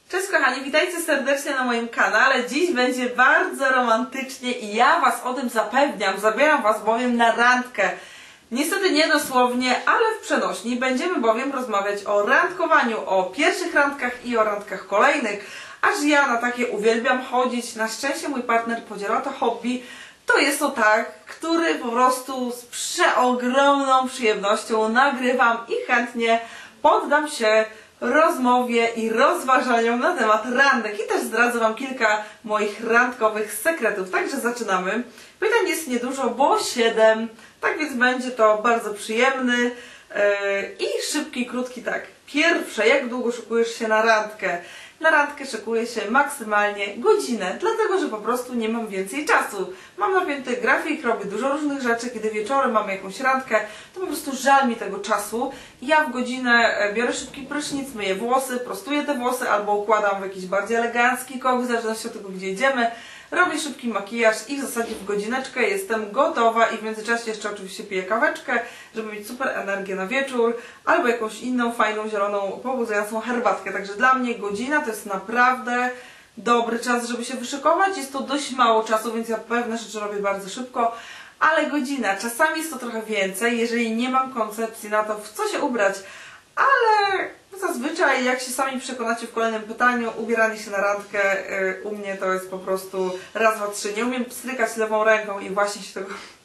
Cześć kochani, witajcie serdecznie na moim kanale. Dziś będzie bardzo romantycznie i ja Was o tym zapewniam. Zabieram Was bowiem na randkę. Niestety nie dosłownie, ale w przenośni. Będziemy bowiem rozmawiać o randkowaniu, o pierwszych randkach i o randkach kolejnych. Aż ja na takie uwielbiam chodzić. Na szczęście mój partner podziela to hobby. To jest to tak, który po prostu z przeogromną przyjemnością nagrywam i chętnie poddam się rozmowie i rozważaniom na temat randek. I też zdradzę Wam kilka moich randkowych sekretów. Także zaczynamy. Pytań jest niedużo, bo 7. Tak więc będzie to bardzo przyjemny i szybki, krótki tak. Pierwsze, jak długo szykujesz się na randkę? Na randkę szykuję się maksymalnie godzinę, dlatego że po prostu nie mam więcej czasu. Mam napięty grafik, robię dużo różnych rzeczy, kiedy wieczorem mamy jakąś randkę, to po prostu żal mi tego czasu. Ja w godzinę biorę szybki prysznic, myję włosy, prostuję te włosy albo układam w jakiś bardziej elegancki kok, w zależności od tego, gdzie idziemy. Robię szybki makijaż i w zasadzie w godzineczkę jestem gotowa i w międzyczasie jeszcze oczywiście piję kaweczkę, żeby mieć super energię na wieczór, albo jakąś inną fajną, zieloną, pobudzającą herbatkę. Także dla mnie godzina to jest naprawdę dobry czas, żeby się wyszykować. Jest to dość mało czasu, więc ja pewne rzeczy robię bardzo szybko, ale godzina. Czasami jest to trochę więcej, jeżeli nie mam koncepcji na to, w co się ubrać, ale zazwyczaj, jak się sami przekonacie w kolejnym pytaniu, ubieranie się na randkę u mnie to jest po prostu raz, dwa, trzy. Nie umiem pstrykać lewą ręką i właśnie się tego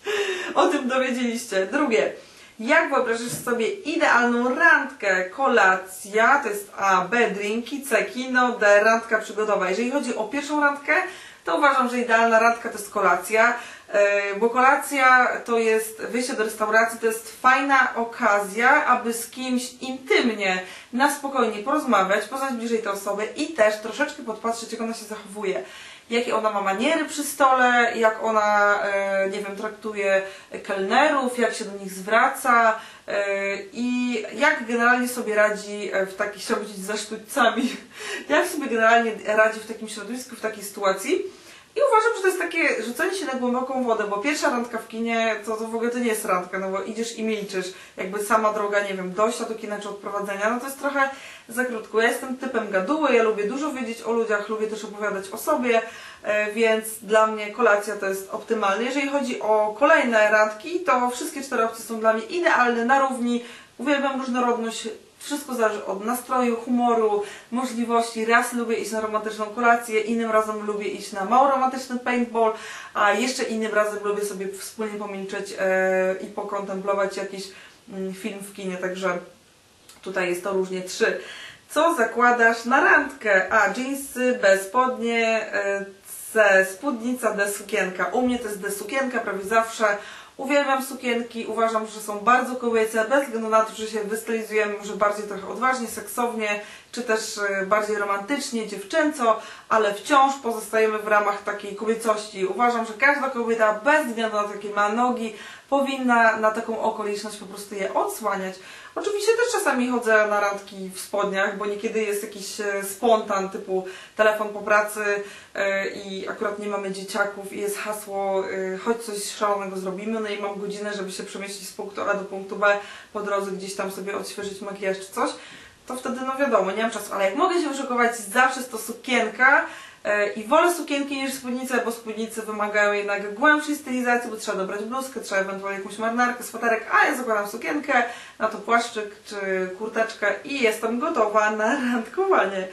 o tym dowiedzieliście. Drugie. Jak wyobrażasz sobie idealną randkę? Kolacja, to jest A, B, drinki, C, kino, D, randka przygodowa. Jeżeli chodzi o pierwszą randkę, to uważam, że idealna randka to jest kolacja, bo kolacja to jest wyjście do restauracji, to jest fajna okazja, aby z kimś intymnie, na spokojnie porozmawiać, poznać bliżej tę osobę i też troszeczkę podpatrzeć, jak ona się zachowuje. Jakie ona ma maniery przy stole, jak ona, nie wiem, traktuje kelnerów, jak się do nich zwraca i jak generalnie sobie radzi w takich, chciałbym powiedzieć, za sztućcami, jak sobie generalnie radzi w takim środowisku, w takiej sytuacji. I uważam, że to jest takie rzucenie się na głęboką wodę, bo pierwsza randka w kinie to w ogóle to nie jest randka, no bo idziesz i milczysz, jakby sama droga, nie wiem, dojścia do kina czy odprowadzenia, no to jest trochę za krótko. Ja jestem typem gaduły, ja lubię dużo wiedzieć o ludziach, lubię też opowiadać o sobie, więc dla mnie kolacja to jest optymalne. Jeżeli chodzi o kolejne randki, to wszystkie 4 opcje są dla mnie idealne, na równi, uwielbiam różnorodność. Wszystko zależy od nastroju, humoru, możliwości. Raz lubię iść na romantyczną kolację, innym razem lubię iść na mało romantyczny paintball, a jeszcze innym razem lubię sobie wspólnie pomilczeć i pokontemplować jakiś film w kinie. Także tutaj jest to różnie. 3. Co zakładasz na randkę? A. Dżinsy, B. Spodnie, C. Spódnica, D. Sukienka. U mnie to jest D. Sukienka prawie zawsze. Uwielbiam sukienki, uważam, że są bardzo kobiece, bez względu na to, że się wystylizujemy może bardziej trochę odważnie, seksownie, czy też bardziej romantycznie, dziewczęco, ale wciąż pozostajemy w ramach takiej kobiecości. Uważam, że każda kobieta, bez względu na to, jakie ma nogi, powinna na taką okoliczność po prostu je odsłaniać. Oczywiście też czasami chodzę na randki w spodniach, bo niekiedy jest jakiś spontan typu telefon po pracy i akurat nie mamy dzieciaków i jest hasło chodź coś szalonego zrobimy, no i mam godzinę, żeby się przemieścić z punktu A do punktu B, po drodze gdzieś tam sobie odświeżyć makijaż czy coś, to wtedy no wiadomo, nie mam czasu, ale jak mogę się wyszukować, zawsze jest to sukienka. I wolę sukienki niż spódnice, bo spódnice wymagają jednak głębszej stylizacji, bo trzeba dobrać bluzkę, trzeba ewentualnie jakąś marynarkę, sweterek, a ja zakładam sukienkę, na to płaszczyk czy kurteczkę i jestem gotowa na randkowanie.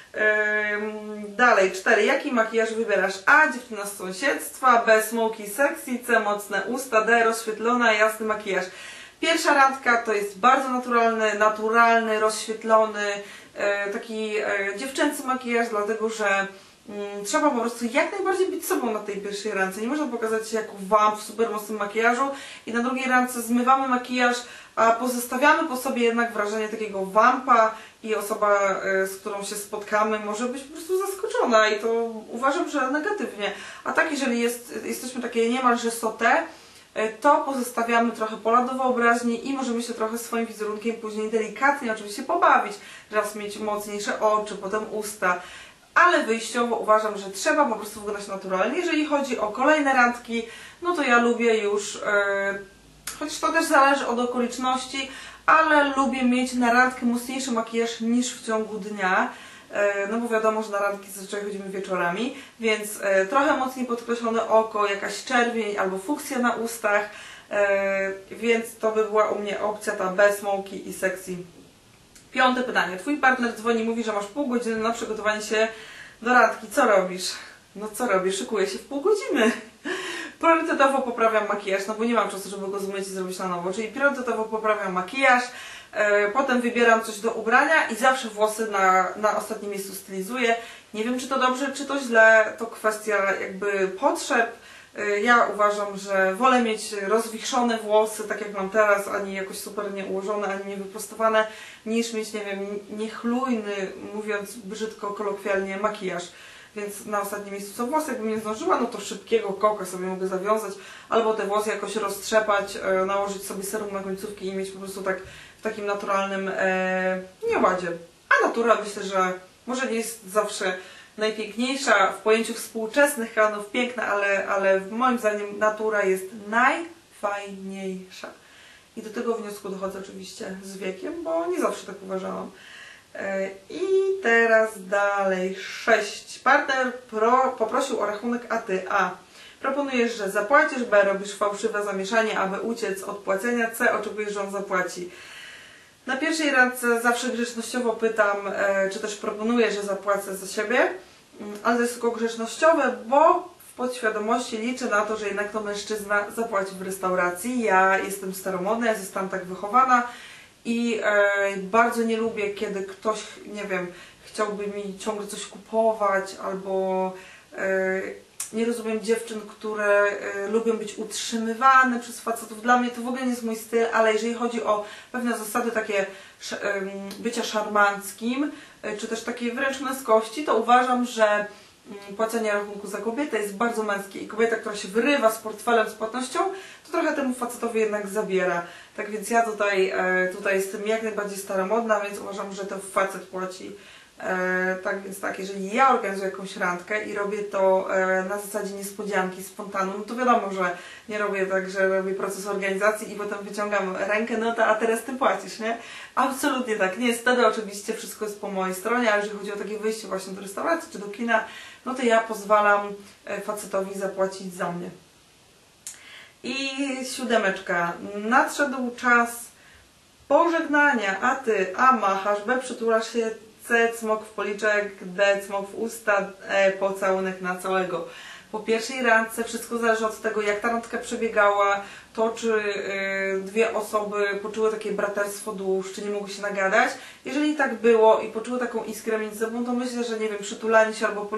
Dalej, 4. Jaki makijaż wybierasz? A. Dziewczyna z sąsiedztwa, B. Smoky sexy, C. Mocne usta, D. Rozświetlona, jasny makijaż. Pierwsza randka to jest bardzo naturalny, rozświetlony, taki dziewczęcy makijaż, dlatego że trzeba po prostu jak najbardziej być sobą na tej pierwszej randce. Nie można pokazać się jako wamp w super mocnym makijażu i na drugiej randce zmywamy makijaż, a pozostawiamy po sobie jednak wrażenie takiego wampa i osoba, z którą się spotkamy, może być po prostu zaskoczona i to uważam, że negatywnie. A tak, jeżeli jesteśmy takie niemalże sauté, to pozostawiamy trochę pola do wyobraźni i możemy się trochę swoim wizerunkiem później delikatnie oczywiście pobawić. Raz mieć mocniejsze oczy, potem usta. Ale wyjściowo uważam, że trzeba po prostu wyglądać naturalnie. Jeżeli chodzi o kolejne randki, no to ja lubię już, chociaż to też zależy od okoliczności, ale lubię mieć na randkę mocniejszy makijaż niż w ciągu dnia. no bo wiadomo, że na randki zazwyczaj chodzimy wieczorami, więc trochę mocniej podkreślone oko, jakaś czerwień albo fuksja na ustach, więc to by była u mnie opcja ta bez smoky i sexy. 5. pytanie. Twój partner dzwoni, mówi, że masz pół godziny na przygotowanie się do randki. Co robisz? No co robisz? Szykuję się w pół godziny. Priorytetowo poprawiam makijaż, no bo nie mam czasu, żeby go zmyć i zrobić na nowo, czyli priorytetowo poprawiam makijaż, potem wybieram coś do ubrania i zawsze włosy na ostatnim miejscu stylizuję. Nie wiem, czy to dobrze, czy to źle, to kwestia jakby potrzeb. Ja uważam, że wolę mieć rozwichrzone włosy, tak jak mam teraz, ani jakoś super nie ułożone, ani nie wyprostowane, niż mieć, nie wiem, niechlujny, mówiąc brzydko, kolokwialnie, makijaż. Więc na ostatnim miejscu są włosy, jakbym nie zdążyła, no to szybkiego koka sobie mogę zawiązać, albo te włosy jakoś roztrzepać, nałożyć sobie serum na końcówki i mieć po prostu tak w takim naturalnym nieładzie. A natura, myślę, że może nie jest zawsze najpiękniejsza w pojęciu współczesnych kanonów piękna, ale moim zdaniem natura jest najfajniejsza. I do tego wniosku dochodzę oczywiście z wiekiem, bo nie zawsze tak uważałam. I teraz dalej. 6. Partner poprosił o rachunek, a ty A. Proponujesz, że zapłacisz, B. Robisz fałszywe zamieszanie, aby uciec od płacenia, C. Oczekujesz, że on zapłaci. Na pierwszej randce zawsze grzecznościowo pytam, czy też proponuję, że zapłacę za siebie, ale to jest tylko grzecznościowe, bo w podświadomości liczę na to, że jednak to mężczyzna zapłaci w restauracji. Ja jestem staromodna, ja zostałam tak wychowana i bardzo nie lubię, kiedy ktoś, nie wiem, chciałby mi ciągle coś kupować, albo nie rozumiem dziewczyn, które lubią być utrzymywane przez facetów. Dla mnie to w ogóle nie jest mój styl, ale jeżeli chodzi o pewne zasady takie bycia szarmanckim, czy też takiej wręcz męskości, to uważam, że płacenie rachunku za kobietę jest bardzo męskie i kobieta, która się wyrywa z portfelem, z płatnością, to trochę temu facetowi jednak zabiera. Tak więc ja tutaj jestem jak najbardziej staromodna, więc uważam, że to facet płaci. Tak więc tak, jeżeli ja organizuję jakąś randkę i robię to na zasadzie niespodzianki, spontanu, no to wiadomo, że nie robię tak, że robię proces organizacji i potem wyciągam rękę, no to a teraz ty płacisz, nie? Absolutnie tak, nie, wtedy oczywiście wszystko jest po mojej stronie, ale jeżeli chodzi o takie wyjście właśnie do restauracji czy do kina, no to ja pozwalam facetowi zapłacić za mnie. I 7. Nadszedł czas pożegnania, a ty A. machasz, B. przytulasz się, C. cmok w policzek, D. cmok w usta, E. pocałunek na całego. Po pierwszej randce wszystko zależy od tego, jak ta randka przebiegała, to czy dwie osoby poczuły takie braterstwo dusz, czy nie mogły się nagadać. Jeżeli tak było i poczuły taką iskrę między sobą, to myślę, że nie wiem, przytulanie się albo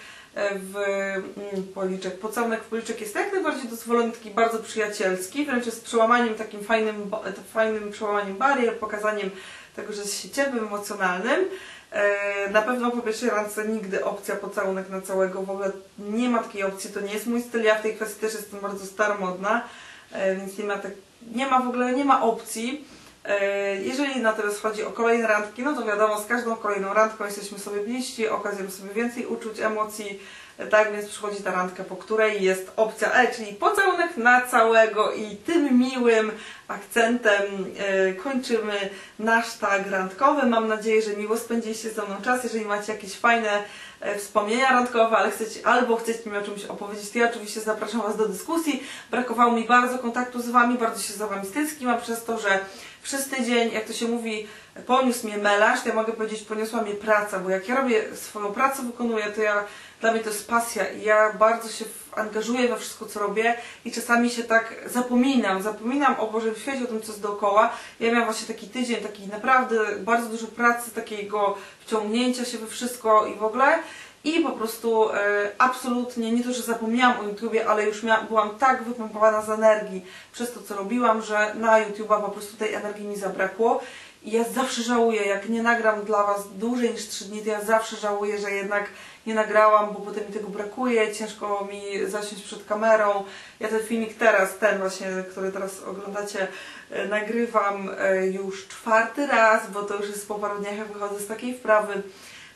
pocałunek w policzek jest jak najbardziej dozwolony, taki bardzo przyjacielski, wręcz jest przełamaniem takim fajnym przełamaniem barier, pokazaniem tego, że jest się ciepłym, emocjonalnym. Na pewno po pierwszej randce nigdy opcja pocałunek na całego, w ogóle nie ma takiej opcji, to nie jest mój styl, ja w tej kwestii też jestem bardzo staromodna, więc nie ma opcji. Jeżeli natomiast chodzi o kolejne randki, no to wiadomo, z każdą kolejną randką jesteśmy sobie bliżsi, okazujemy sobie więcej uczuć, emocji, tak więc przychodzi ta randka, po której jest opcja E, czyli pocałunek na całego i tym miłym akcentem kończymy nasz tag randkowy. Mam nadzieję, że miło spędziliście ze mną czas. Jeżeli macie jakieś fajne wspomnienia randkowe, albo chcecie mi o czymś opowiedzieć, to ja oczywiście zapraszam Was do dyskusji. Brakowało mi bardzo kontaktu z Wami, bardzo się za Wami stęskniłam przez to, że przez tydzień, jak to się mówi, poniósł mnie melarz, to ja mogę powiedzieć, poniosła mnie praca, bo jak ja robię swoją pracę, wykonuję, to dla mnie to jest pasja i ja bardzo się angażuję we wszystko, co robię i czasami się tak zapominam o Bożym świecie, o tym, co jest dookoła. Ja miałam właśnie taki tydzień, taki naprawdę bardzo dużo pracy, takiego wciągnięcia się we wszystko i w ogóle. I po prostu absolutnie, nie to, że zapomniałam o YouTubie, ale już byłam tak wypompowana z energii przez to, co robiłam, że na YouTube'a po prostu tej energii mi zabrakło. I ja zawsze żałuję, jak nie nagram dla Was dłużej niż 3 dni, to ja zawsze żałuję, że jednak nie nagrałam, bo potem mi tego brakuje, ciężko mi zasiąść przed kamerą. Ja ten filmik ten właśnie, który teraz oglądacie, nagrywam już 4. raz, bo to już jest po paru dniach, jak wychodzę z takiej wprawy.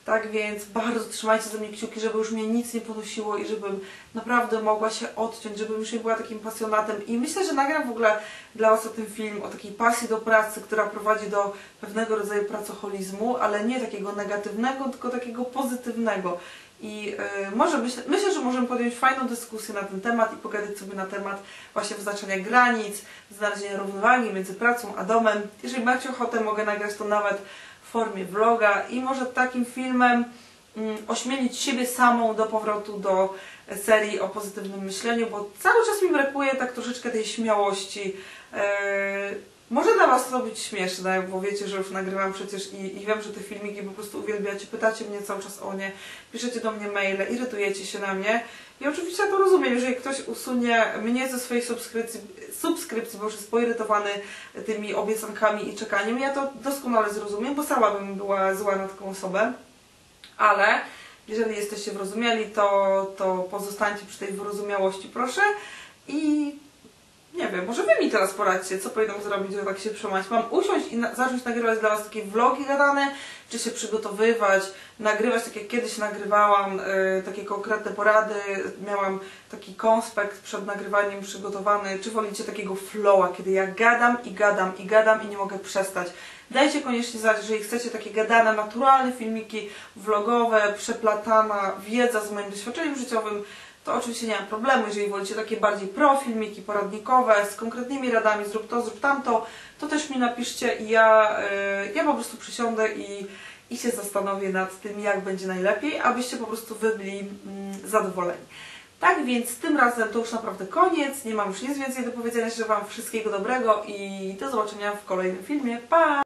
Tak więc bardzo trzymajcie za mnie kciuki, żeby już mnie nic nie ponosiło i żebym naprawdę mogła się odciąć, żebym już nie była takim pasjonatem. I myślę, że nagram w ogóle dla Was o tym film, o takiej pasji do pracy, która prowadzi do pewnego rodzaju pracoholizmu, ale nie takiego negatywnego, tylko takiego pozytywnego. I myślę, że możemy podjąć fajną dyskusję na ten temat i pogadać sobie na temat właśnie wyznaczania granic, znalezienia równowagi między pracą a domem. Jeżeli macie ochotę, mogę nagrać to nawet w formie vloga i może takim filmem ośmielić siebie samą do powrotu do serii o pozytywnym myśleniu, bo cały czas mi brakuje tak troszeczkę tej śmiałości. Może dla Was to być śmieszne, bo wiecie, że już nagrywam przecież i wiem, że te filmiki po prostu uwielbiacie, pytacie mnie cały czas o nie, piszecie do mnie maile, irytujecie się na mnie. I oczywiście ja to rozumiem, jeżeli ktoś usunie mnie ze swojej subskrypcji, bo już jest poirytowany tymi obiecankami i czekaniem, ja to doskonale zrozumiem, bo sama bym była zła na taką osobę. Ale jeżeli jesteście wyrozumiali, to pozostańcie przy tej wyrozumiałości, proszę. I nie wiem, może Wy mi teraz poradźcie, co powinnam zrobić, żeby tak się przełamać. Mam usiąść i zacząć nagrywać dla Was takie vlogi gadane, czy się przygotowywać, nagrywać tak jak kiedyś nagrywałam, takie konkretne porady, miałam taki konspekt przed nagrywaniem przygotowany, czy wolicie takiego flowa, kiedy ja gadam i gadam i gadam i nie mogę przestać. Dajcie koniecznie znać, jeżeli chcecie takie gadane, naturalne filmiki vlogowe, przeplatana wiedza z moim doświadczeniem życiowym, to oczywiście nie mam problemu. Jeżeli wolicie takie bardziej filmiki poradnikowe z konkretnymi radami, zrób to, zrób tamto, to też mi napiszcie i ja po prostu przysiądę i się zastanowię nad tym, jak będzie najlepiej, abyście po prostu wy byli zadowoleni. Tak więc tym razem to już naprawdę koniec, nie mam już nic więcej do powiedzenia, życzę Wam wszystkiego dobrego i do zobaczenia w kolejnym filmie. Pa!